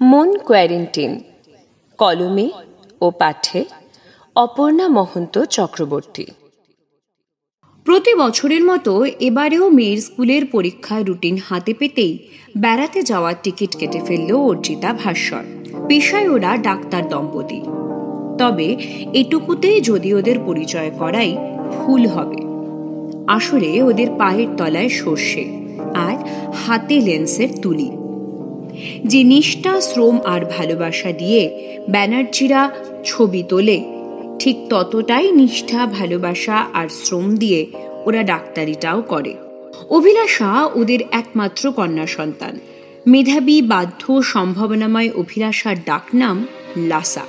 মন কোয়ারেন্টিন, কলমে ও পাঠে অপর্ণা মহন্ত চক্রবর্তী। প্রতি বছরের মতো এবারেও মেয়ের স্কুলের পরীক্ষার রুটিন হাতে পেতেই বেড়াতে যাওয়ার টিকিট কেটে ফেলল অর্চিতা ভাস্বর। পেশায় ওরা ডাক্তার দম্পতি, তবে এটুকুতেই যদি ওদের পরিচয় করাই ভুল হবে। আসলে ওদের পায়ের তলায় সর্ষে আর হাতে লেন্সের তুলি। যে নিষ্ঠা, শ্রম আর ভালোবাসা দিয়ে ব্যানার্জিরা ছবি তোলে, ঠিক ততটাই নিষ্ঠা, ভালোবাসা আর শ্রম দিয়ে ওরা ডাক্তারিটাও করে। অভিলাষা ওদের একমাত্র কন্যা সন্তান। মেধাবী, বাধ্য, সম্ভাবনাময় অভিলাষার ডাকনাম লাসা।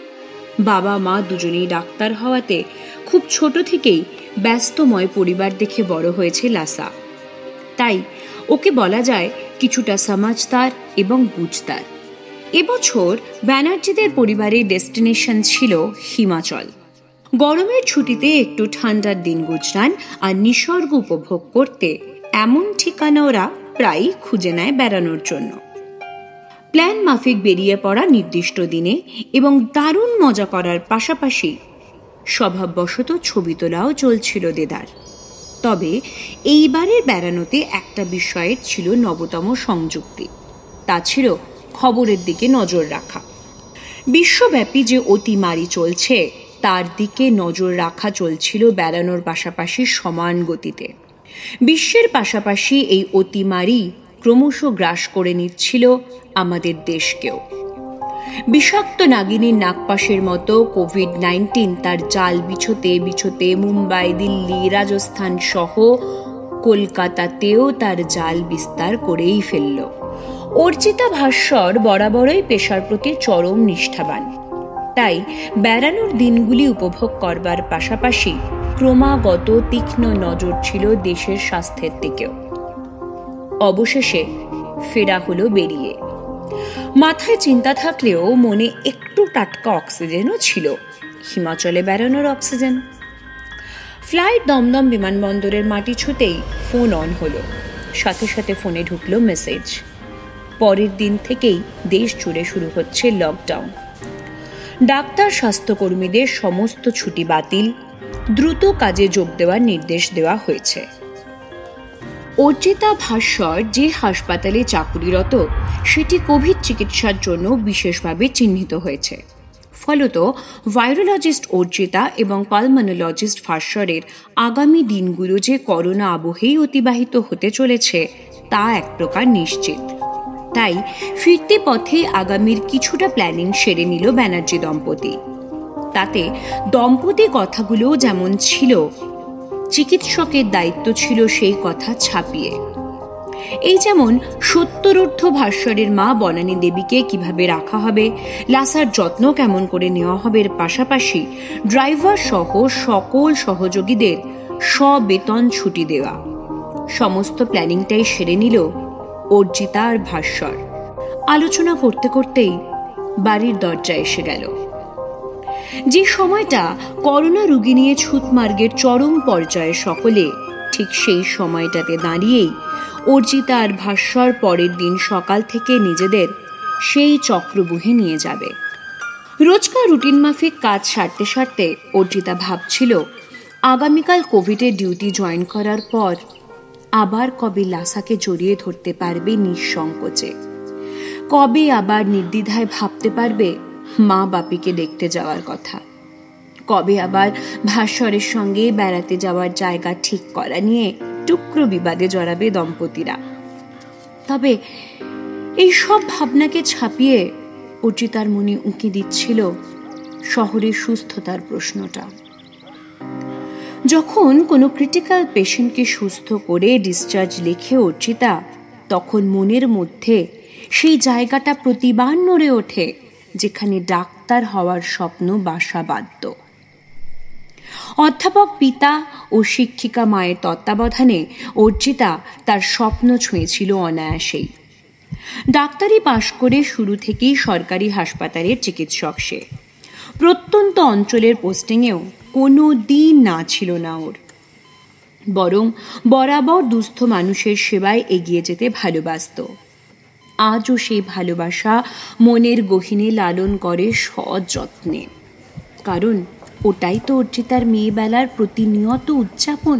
বাবা মা দুজনেই ডাক্তার হওয়াতে খুব ছোট থেকেই ব্যস্তময় পরিবার দেখে বড় হয়েছে লাসা। তাই ওকে বলা যায় কিছুটা সমাজদার এবং বুঝদার। এবছর ব্যানার্জিদের পরিবারের ডেস্টিনেশন ছিল হিমাচল। গরমের ছুটিতে একটু ঠান্ডার দিন গুজরান আর নিসর্গ উপভোগ করতে এমন ঠিকানা ওরা প্রায়ই খুঁজে নেয় বেড়ানোর জন্য। প্ল্যান মাফিক বেরিয়ে পড়া নির্দিষ্ট দিনে এবং দারুণ মজা করার পাশাপাশি স্বভাববশত ছবি তোলাও চলছিল দেদার। তবে এইবারের বেড়ানোতে একটা বিষয়ের ছিল নবতম সংযুক্তি, তা ছিল খবরের দিকে নজর রাখা। বিশ্বব্যাপী যে অতিমারি চলছে তার দিকে নজর রাখা চলছিল বেড়ানোর পাশাপাশি সমান গতিতে। বিশ্বের পাশাপাশি এই অতিমারি ক্রমশ গ্রাস করে নিচ্ছিল আমাদের দেশকেও। বিষাক্ত নাগিনীর নাগপাশের মতো কোভিড-19 তার জাল বিছোতে বিছোতে মুম্বাই, দিল্লি, রাজস্থান সহ কলকাতাতেও তার জাল বিস্তার করেই ফেলল। অর্চিতা ভাস্বর বরাবরই পেশার প্রতি চরম নিষ্ঠাবান। তাই বেড়ানোর দিনগুলি উপভোগ করবার পাশাপাশি ক্রমাগত তীক্ষ্ণ নজর ছিল দেশের স্বাস্থ্যের দিকেও। অবশেষে ফেরা হলো বেরিয়ে। মাথায় চিন্তা থাকলেও মনে একটু টাটকা অক্সিজেনও ছিল, হিমাচলে বেড়ানোর অক্সিজেন। ফ্লাইট দমদম বিমানবন্দরের মাটি ছুঁতেই ফোন অন হলো। সাথে সাথে ফোনে ঢুকলো মেসেজ, পরের দিন থেকেই দেশ জুড়ে শুরু হচ্ছে লকডাউন। ডাক্তার, স্বাস্থ্যকর্মীদের সমস্ত ছুটি বাতিল, দ্রুত কাজে যোগ দেওয়ার নির্দেশ দেওয়া হয়েছে। অর্চিতা ভাস্বর যে হাসপাতালে চাকুরিরত সেটি কোভিড চিকিৎসার জন্য বিশেষভাবে চিহ্নিত হয়েছে। ফলত ভাইরোলজিস্ট অর্চিতা এবং পালমোনোলজিস্ট ভাস্বরের আগামী দিনগুলো যে করোনা আবহেই অতিবাহিত হতে চলেছে তা এক প্রকার নিশ্চিত। তাই ফিরতি পথে আগামীর কিছুটা প্ল্যানিং সেরে নিল ব্যানার্জি দম্পতি। তাতে দম্পতি কথাগুলো যেমন ছিল, চিকিৎসকের দায়িত্ব ছিল সেই কথা ছাপিয়ে। এই যেমন সত্তরোর্ধ্ব ভাস্বরের মা বনানী দেবীকে কিভাবে রাখা হবে, লাসার যত্ন কেমন করে নেওয়া হবে, পাশাপাশি ড্রাইভার সহ সকল সহযোগীদের সবেতন ছুটি দেওয়া। সমস্ত প্ল্যানিংটাই সেরে নিল অর্চিতা আর ভাস্বর। আলোচনা করতে করতেই বাড়ির দরজা এসে গেল। যে সময়টা করোনা রোগী নিয়ে ছুতমার্গের চরম পর্যায়ে সকলে, ঠিক সেই সময়টাতে দাঁড়িয়েই অর্চিতা আর ভাস্বর পরের দিন সকাল থেকে নিজেদের সেই চক্রবুহে নিয়ে যাবে। রোজকার রুটিন মাফিক কাজ সারতে সারতে অর্চিতা ভাবছিল আগামীকাল কোভিডের ডিউটি জয়েন করার পর আবার কবে লাসাকে জড়িয়ে ধরতে পারবে নিঃসংকোচে, কবে আবার নির্দ্বিধায় ভাবতে পারবে মা বাপিকে দেখতে যাওয়ার কথা, কবে আবার ভাস্বরের সঙ্গে বেড়াতে যাওয়ার জায়গা ঠিক করা নিয়ে টুকরো বিবাদে জড়াবে দম্পতিরা। তবে এই সব ভাবনাকে ছাপিয়ে অর্চিতার মনে উঁকি দিচ্ছিল শহরের সুস্থতার প্রশ্নটা। যখন কোনো ক্রিটিক্যাল পেশেন্টকে সুস্থ করে ডিসচার্জ লিখে অর্চিতা, তখন মনের মধ্যে সেই জায়গাটা প্রতিবার নড়ে ওঠে যেখানে ডাক্তার হওয়ার স্বপ্ন বাসা বাঁধত। অধ্যাপক পিতা ও শিক্ষিকা মায়ের তত্ত্বাবধানে অর্চিতা তার স্বপ্ন ছুঁয়েছিল অনায়াসেই। ডাক্তারি পাশ করে শুরু থেকেই সরকারি হাসপাতালের চিকিৎসক সে। প্রত্যন্ত অঞ্চলের পোস্টিংয়েও কোনো দিন না ছিল না ওর, বরং বরাবর দুস্থ মানুষের সেবায় এগিয়ে যেতে ভালোবাসত। আজও সেই ভালোবাসা মনের গহীনে লালন করে সযত্নে, কারণ ওটাই তো অর্চিতার মেয়েবেলার প্রতিনিয়ত উদযাপন।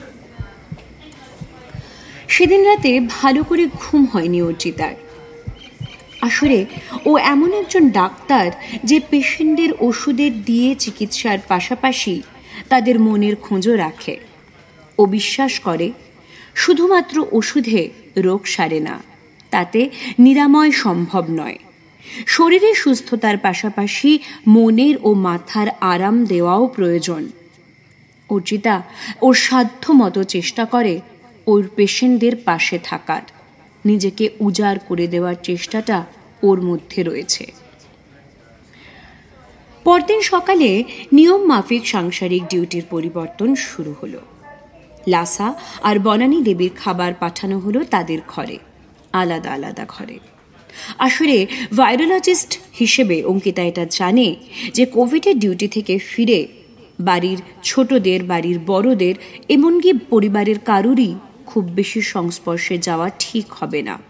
সেদিন রাতে ভালো করে ঘুম হয়নি অর্চিতার। আসলে ও এমন একজন ডাক্তার যে পেশেন্টদের ওষুধের দিয়ে চিকিৎসার পাশাপাশি তাদের মনের খোঁজও রাখে। ও বিশ্বাস করে শুধুমাত্র ওষুধে রোগ সারে না, তাতে নিরাময় সম্ভব নয়। শরীরের সুস্থতার পাশাপাশি মনের ও মাথার আরাম দেওয়াও প্রয়োজন। অর্চিতা ওর সাধ্য মতো চেষ্টা করে ওর পেশেন্টদের পাশে থাকার, নিজেকে উজাড় করে দেওয়ার চেষ্টাটা ওর মধ্যে রয়েছে। পরদিন সকালে নিয়ম মাফিক সাংসারিক ডিউটির পরিবর্তন শুরু হলো। লাসা আর বনানী দেবীর খাবার পাঠানো হলো তাদের ঘরে, আলাদা আলাদা ঘরে। আসলে ভাইরোলজিস্ট হিসেবে অঙ্কিতা এটা জানে যে কোভিডের ডিউটি থেকে ফিরে বাড়ির ছোটদের, বাড়ির বড়দের, এমনকি পরিবারের কারুরই খুব বেশি সংস্পর্শে যাওয়া ঠিক হবে না।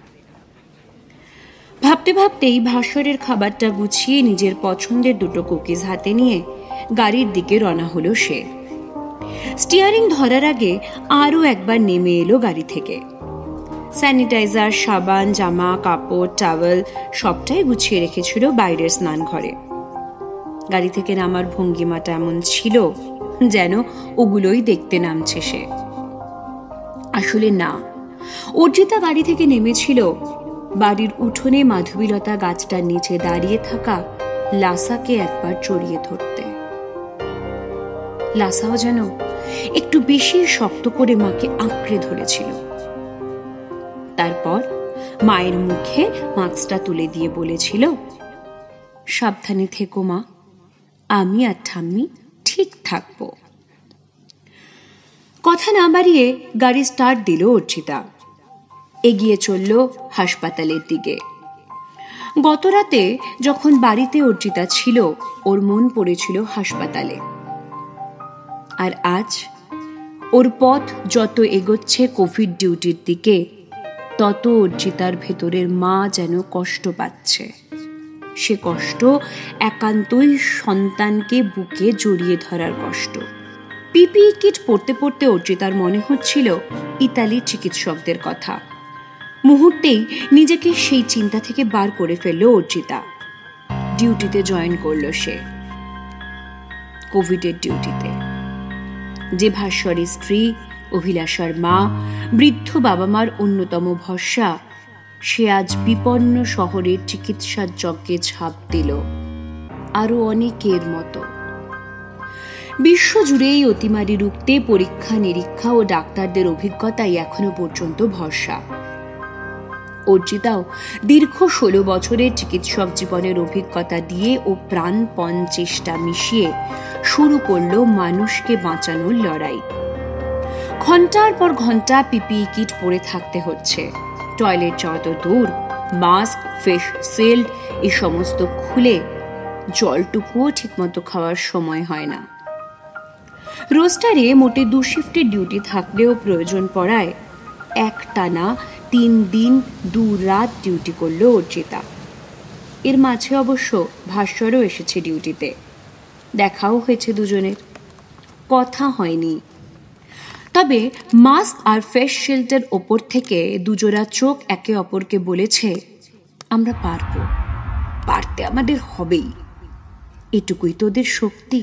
ভাবতে ভাবতেই ভাস্বরের খাবারটা গুছিয়ে নিজের পছন্দের দুটো কুকিজ হাতে নিয়ে গাড়ির দিকে রওনা হলো সে। স্টিয়ারিং ধরার আগে আরও একবার নেমে এলো গাড়ি থেকে। স্যানিটাইজার, সাবান, জামা কাপড়, টাওয়েল সবটাই গুছিয়ে রেখেছিল বাইরের স্নান ঘরে। গাড়ি থেকে নামার ভঙ্গিমাটা এমন ছিল যেন ওগুলোই দেখতে নামছে সে। আসলে না, অর্চিতা গাড়ি থেকে নেমেছিল বাড়ির উঠোনে মাধবীলতা গাছটার নিচে দাঁড়িয়ে থাকা লাসাকে একবার জড়িয়ে ধরতে। লাসাও যেন একটু বেশি শক্ত করে মাকে আঁকড়ে ধরেছিল। তারপর মায়ের মুখে মাস্কটা তুলে দিয়ে বলেছিল, সাবধানে থেকো মা, আমি আর ঠাম্মি ঠিক থাকবো। কথা না বাড়িয়ে গাড়ি স্টার্ট দিল অর্চিতা। এগিয়ে চলল হাসপাতালের দিকে। গতরাতে যখন বাড়িতে অর্চিতা ছিল, ওর মন পড়েছিল হাসপাতালে। আর আজ ওর পথ যত এগোচ্ছে কোভিড ডিউটির দিকে, তত অর্চিতার ভেতরের মা যেন কষ্ট পাচ্ছে। সে কষ্ট একান্তই সন্তানকে বুকে জড়িয়ে ধরার কষ্ট। পিপিই কিট পড়তে পড়তে অর্চিতার মনে হচ্ছিল ইতালির চিকিৎসকদের কথা। মুহূর্তেই নিজেকে সেই চিন্তা থেকে বার করে ফেলল অর্চিতা। ডিউটিতে জয়েন করল সে, কোভিডের ডিউটিতে। যে ভাস্বরের স্ত্রী, অভিলাষার মা, বৃদ্ধ বাবা মার অন্যতম ভরসা, সে আজ বিপন্ন শহরের চিকিৎসার যজ্ঞে ঝাঁপ দিল, আরো অনেকের মতো। বিশ্বজুড়ে এই অতিমারি রুখতে পরীক্ষা নিরীক্ষা ও ডাক্তারদের অভিজ্ঞতাই এখনো পর্যন্ত ভরসা। অর্চিতাও দীর্ঘ 16 বছরের চিকিৎসক জীবনের অভিজ্ঞতা দিয়ে ও প্রাণপণ চেষ্টা মিশিয়ে শুরু করলো মানুষকে বাঁচানোর লড়াই। ঘন্টার পর ঘন্টা পিপিই কিট পরে থাকতে হচ্ছে। টয়লেট যাওয়া তো দূর, মাস্ক, ফেস শিল্ড এই সমস্ত খুলে জলটুকুও ঠিকমতো খাওয়ার সময় হয় না। রোস্টারে মোটে 2 শিফটের ডিউটি থাকলেও প্রয়োজন পড়ায় একটানা 3 দিন 2 রাত ডিউটি করলো অর্চিতা। এর মাঝে অবশ্য ভাস্বরও এসেছে ডিউটিতে, দেখাও হয়েছে দুজনের, কথা হয়নি। তবে মাস্ক আর ফেস শিল্ডের ওপর থেকে দুজোড়া চোখ একে অপরকে বলেছে, আমরা পারবো, পারতে আমাদের হবেই, এটুকুই তোদের শক্তি।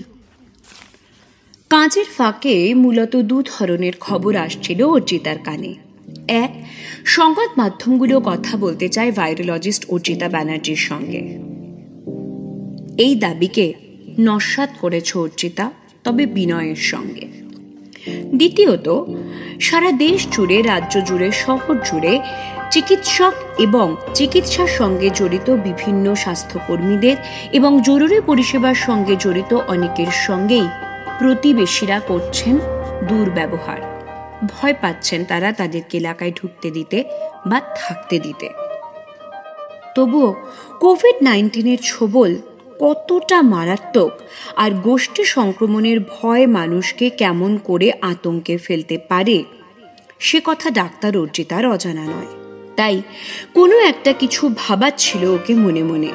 কাজের ফাঁকে মূলত 2 ধরনের খবর আসছিল অর্চিতার কানে। এক, সংবাদ মাধ্যমগুলো কথা বলতে চায় ভাইরোলজিস্ট অর্চিতা ব্যানার্জির সঙ্গে। এই দাবিকে নস্যাৎ করেছে অর্চিতা, তবে বিনয়ের সঙ্গে। দ্বিতীয়ত, সারা দেশ জুড়ে, রাজ্য জুড়ে, শহর জুড়ে চিকিৎসক এবং চিকিৎসার সঙ্গে জড়িত বিভিন্ন স্বাস্থ্যকর্মীদের এবং জরুরি পরিষেবার সঙ্গে জড়িত অনেকের সঙ্গেই প্রতিবেশীরা করছেন দুর্ব্যবহার। ভয় পাচ্ছেন তারা তাদেরকে এলাকায় ঢুকতে দিতে বা থাকতে দিতে। তবুও কোভিড-19 ছোবল কতটা মারাত্মক আর গোষ্ঠী সংক্রমণের ভয় মানুষকে কেমন করে আতঙ্কে ফেলতে পারে, সে কথা ডাক্তার অর্চিতার অজানা নয়। তাই কোনো একটা কিছু ভাবাচ্ছিল ওকে মনে মনে।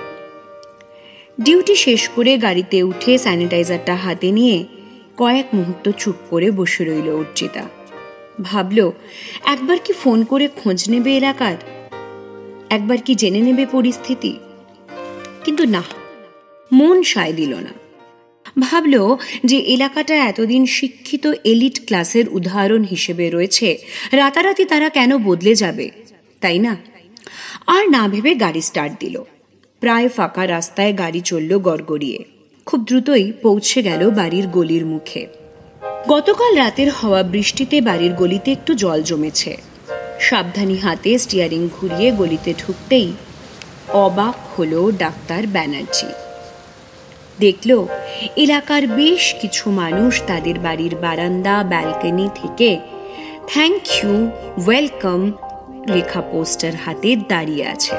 ডিউটি শেষ করে গাড়িতে উঠে স্যানিটাইজারটা হাতে নিয়ে কয়েক মুহূর্ত চুপ করে বসে রইল অর্চিতা। ভাবল একবার কি ফোন করে খোঁজ নেবে এলাকার, একবার কি জেনে নেবে পরিস্থিতি। কিন্তু না, মন সায় দিল না। ভাবল যে এলাকাটা এতদিন শিক্ষিত এলিট ক্লাসের উদাহরণ হিসেবে রয়েছে, রাতারাতি তারা কেন বদলে যাবে, তাই না? আর না ভেবে গাড়ি স্টার্ট দিল। প্রায় ফাঁকা রাস্তায় গাড়ি চলল গড়গড়িয়ে। খুব দ্রুতই পৌঁছে গেল বাড়ির গলির মুখে। গতকাল রাতের হওয়া বৃষ্টিতে বাড়ির গলিতে একটু জল জমেছে। সাবধানী হাতে স্টিয়ারিং ঘুরিয়ে গলিতে ঢুকতেই অবাক হলো ডাক্তার ব্যানার্জি। দেখল এলাকার বেশ কিছু মানুষ তাদের বাড়ির বারান্দা ব্যালকনি থেকে থ্যাংক ইউ, ওয়েলকাম লেখা পোস্টার হাতে দাঁড়িয়ে আছে।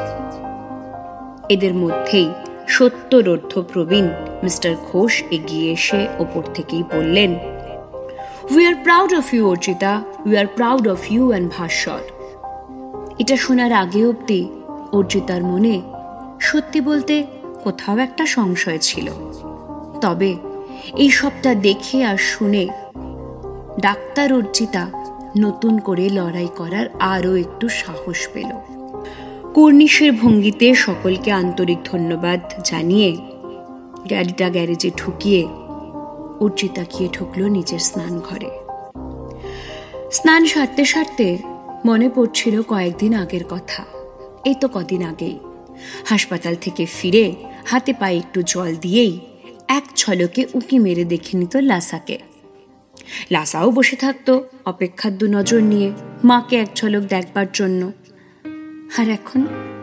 এদের মধ্যেই সত্তরোর্ধ প্রবীণ মিস্টার ঘোষ এগিয়ে এসে ওপর থেকেই বললেন, we are proud of you Archita, we are proud of you and Bhaswar. এটা শোনার আগে অবধি অর্চিতার মনে সত্যি বলতে কোথাও একটা সংশয় ছিল। তবে এই সবটা দেখে আর শুনে ডাক্তার অর্চিতা নতুন করে লড়াই করার আরও একটু সাহস পেল। কর্নিশের ভঙ্গিতে সকলকে আন্তরিক ধন্যবাদ জানিয়ে গাড়িটা গ্যারেজে ঢুকিয়ে অর্চিতা গিয়ে ঢুকল নিজের স্নান ঘরে। স্নান সারতে সারতে মনে পড়ছিল কয়েকদিন আগের কথা। এই তো কদিন আগেই হাসপাতাল থেকে ফিরে হাতে পায়ে একটু জল দিয়েই এক ঝলকে উঁকি মেরে দেখে নিত লাসাকে। লাসাও বসে থাকতো অপেক্ষার দু নজর নিয়ে মাকে এক ঝলক দেখবার জন্য। আর এখন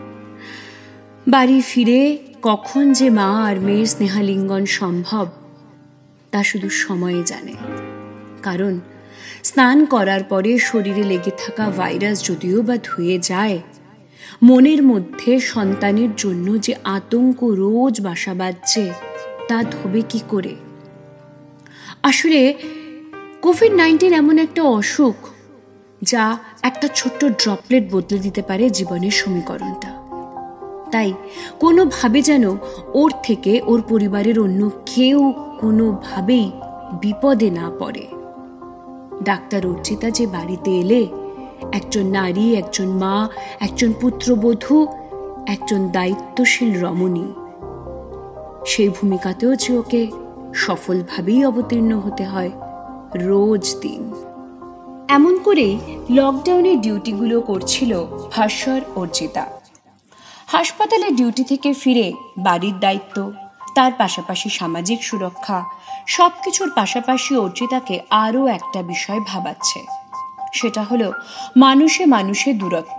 বাড়ি ফিরে কখন যে মা আর মেয়ের স্নেহালিঙ্গন সম্ভব তা শুধু সময়ে জানে। কারণ স্নান করার পরে শরীরে লেগে থাকা ভাইরাস যদিও বা ধুয়ে যায়, মনের মধ্যে সন্তানের জন্য যে আতঙ্ক রোজ বাসা বাঁধছে তা ধোবে কি করে? আসলে কোভিড-19 এমন একটা অসুখ যা একটা ছোট্ট ড্রপলেট বদলে দিতে পারে জীবনের সমীকরণটা। তাই কোনোভাবে যেন ওর থেকে ওর পরিবারের অন্য কেউ কোনোভাবেই বিপদে না পড়ে। ডাক্তার অর্চিতা যে বাড়িতে এলে একজন নারী, একজন মা, একজন পুত্রবধূ, একজন দায়িত্বশীল রমণী, সেই ভূমিকাতেও যে ওকে সফলভাবেই অবতীর্ণ হতে হয় রোজ দিন। এমন করেই লকডাউনের ডিউটিগুলো করছিল ভাস্বর অর্চিতা। হাসপাতালে ডিউটি থেকে ফিরে বাড়ির দায়িত্ব, তার পাশাপাশি সামাজিক সুরক্ষা, সবকিছুর পাশাপাশি অর্চিতাকে আরও একটা বিষয় ভাবাচ্ছে। সেটা হলো মানুষে মানুষে দূরত্ব।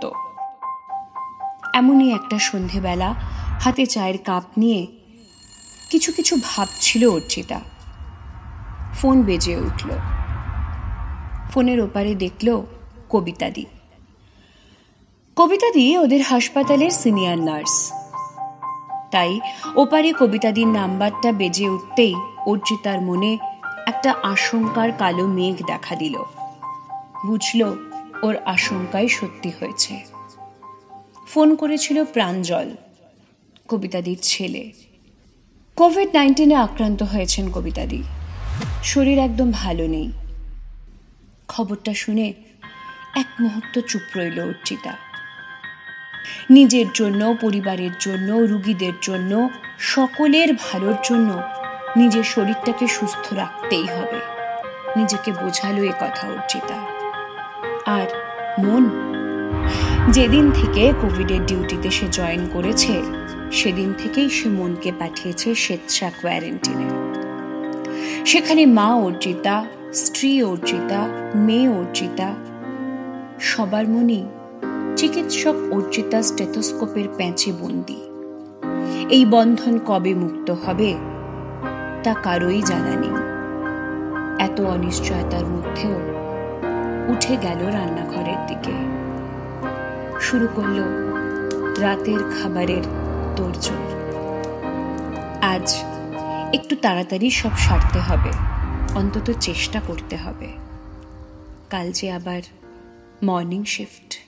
এমনই একটা সন্ধেবেলা হাতে চায়ের কাপ নিয়ে কিছু কিছু ভাবছিল অর্চিতা। ফোন বেজে উঠল। ফোনের ওপারে দেখল কবিতাদি। কবিতাদি ওদের হাসপাতালের সিনিয়র নার্স। তাই ওপারে কবিতাদির নাম্বারটা বেজে উঠতেই অর্চিতার মনে একটা আশঙ্কার কালো মেঘ দেখা দিল। বুঝল ওর আশঙ্কাই সত্যি হয়েছে। ফোন করেছিল প্রাঞ্জল, কবিতাদির ছেলে। কোভিড-19 আক্রান্ত হয়েছেন কবিতাদি। শরীর একদম ভালো নেই। খবরটা শুনে এক মুহূর্ত চুপ রইল অর্চিতা। নিজের জন্য, পরিবারের জন্য, রুগীদের জন্য, সকলের ভালোর জন্য নিজের শরীরটাকে সুস্থ রাখতেই হবে। নিজেকে বোঝালো এ কথা অর্চিতা। আর মন, যেদিন থেকে কোভিডের ডিউটিতে সে জয়েন করেছে সেদিন থেকেই সে মনকে পাঠিয়েছে স্বেচ্ছা কোয়ারেন্টিনে। সেখানে মা অর্চিতা, স্ত্রী অর্চিতা, মেয়ে অর্চিতা, সবার মনেই চিকিৎসক অর্চিতা স্টেথোস্কোপের প্যাঁচে বন্দী। এই বন্ধন কবে মুক্ত হবে তা কারোই জানা নেই। এত অনিশ্চয়তার মধ্যেও উঠে গেল রান্নাঘরের দিকে। শুরু করল রাতের খাবারের তোড়জোড়। আজ একটু তাড়াতাড়ি সব সারতে হবে, অন্তত চেষ্টা করতে হবে। কাল যে আবার মর্নিং শিফট।